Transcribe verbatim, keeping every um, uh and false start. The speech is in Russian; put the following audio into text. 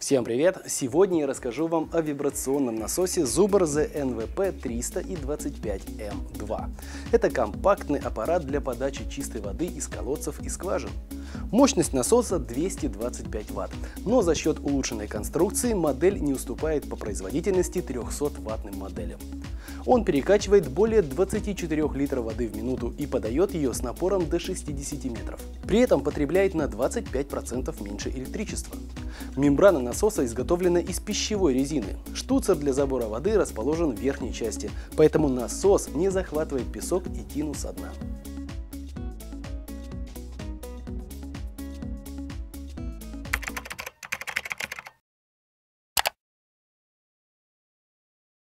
Всем привет! Сегодня я расскажу вам о вибрационном насосе Zuber зэ эн вэ пэ триста и двадцать пять эм два. Это компактный аппарат для подачи чистой воды из колодцев и скважин. Мощность насоса двести двадцать пять ватт, но за счет улучшенной конструкции модель не уступает по производительности трёхсотваттным моделям. Он перекачивает более двадцати четырёх литров воды в минуту и подает ее с напором до шестидесяти метров. При этом потребляет на двадцать пять процентов меньше электричества. Мембрана насоса изготовлена из пищевой резины. Штуцер для забора воды расположен в верхней части, поэтому насос не захватывает песок и тину со дна.